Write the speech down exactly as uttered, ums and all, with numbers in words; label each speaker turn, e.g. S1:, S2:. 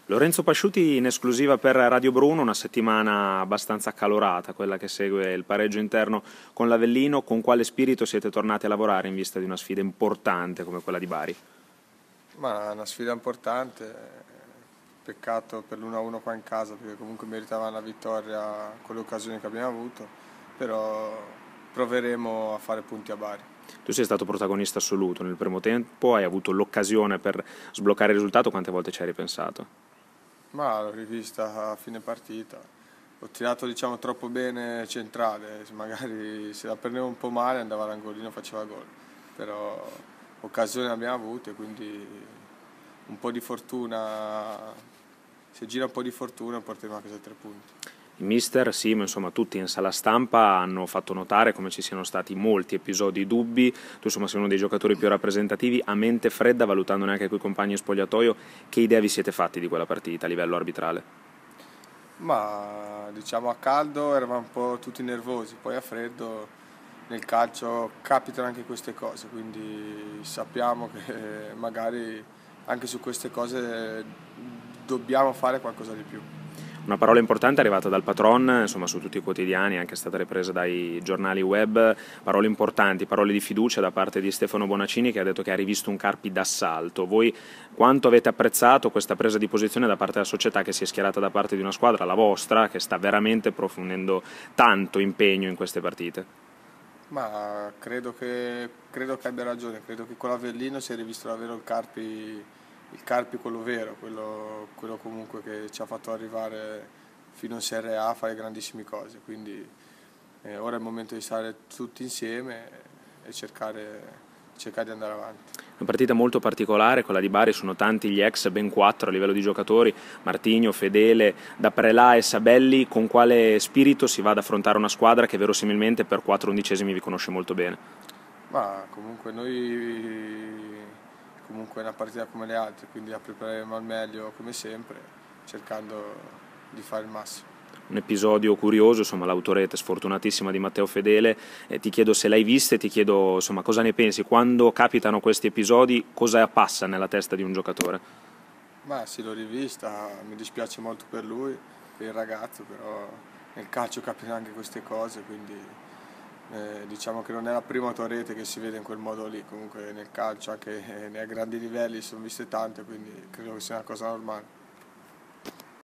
S1: Lorenzo Pasciuti in esclusiva per Radio Bruno, una settimana abbastanza accalorata, quella che segue il pareggio interno con l'Avellino. Con quale spirito siete tornati a lavorare in vista di una sfida importante come quella di Bari?
S2: Ma una sfida importante, peccato per l'uno a uno qua in casa perché comunque meritavamo la vittoria con le occasioni che abbiamo avuto, però proveremo a fare punti a Bari.
S1: Tu sei stato protagonista assoluto nel primo tempo, hai avuto l'occasione per sbloccare il risultato, quante volte ci hai ripensato?
S2: Ma l'ho rivista a fine partita, ho tirato diciamo troppo bene centrale, magari se la prendevo un po' male andava all'angolino e faceva gol, però occasioni abbiamo avute, quindi un po' di fortuna, se gira un po' di fortuna porteremo a casa tre punti.
S1: Il mister, sì, ma insomma tutti in sala stampa hanno fatto notare come ci siano stati molti episodi dubbi. Tu insomma sei uno dei giocatori più rappresentativi, a mente fredda, valutandone anche coi compagni in spogliatoio, che idea vi siete fatti di quella partita a livello arbitrale?
S2: Ma diciamo a caldo eravamo un po' tutti nervosi, poi a freddo nel calcio capitano anche queste cose, quindi sappiamo che magari anche su queste cose dobbiamo fare qualcosa di più.
S1: Una parola importante è arrivata dal patron, insomma su tutti i quotidiani, anche è stata ripresa dai giornali web, parole importanti, parole di fiducia da parte di Stefano Bonaccini, che ha detto che ha rivisto un Carpi d'assalto. Voi quanto avete apprezzato questa presa di posizione da parte della società che si è schierata da parte di una squadra, la vostra, che sta veramente profondendo tanto impegno in queste partite?
S2: Ma credo che, credo che abbia ragione, credo che con l'Avellino si è rivisto davvero il Carpi, il Carpi quello vero, quello, quello comunque che ci ha fatto arrivare fino in Serie A a fare grandissime cose, quindi eh, ora è il momento di stare tutti insieme e cercare, cercare di andare avanti.
S1: Una partita molto particolare, quella di Bari, sono tanti gli ex, ben quattro a livello di giocatori, Martigno, Fedele, Da Prelà e Sabelli. Con quale spirito si va ad affrontare una squadra che verosimilmente per quattro undicesimi vi conosce molto bene?
S2: Ma comunque noi comunque è una partita come le altre, quindi la prepareremo al meglio come sempre, cercando di fare il massimo.
S1: Un episodio curioso, insomma l'autorete sfortunatissima di Matteo Fedele, eh, ti chiedo se l'hai vista e ti chiedo insomma cosa ne pensi, quando capitano questi episodi, cosa passa nella testa di un giocatore?
S2: Ma sì, l'ho rivista, mi dispiace molto per lui, per il ragazzo, però nel calcio capitano anche queste cose, quindi eh, diciamo che non è la prima autorete che si vede in quel modo lì, comunque nel calcio anche nei grandi livelli sono viste tante, quindi credo che sia una cosa normale.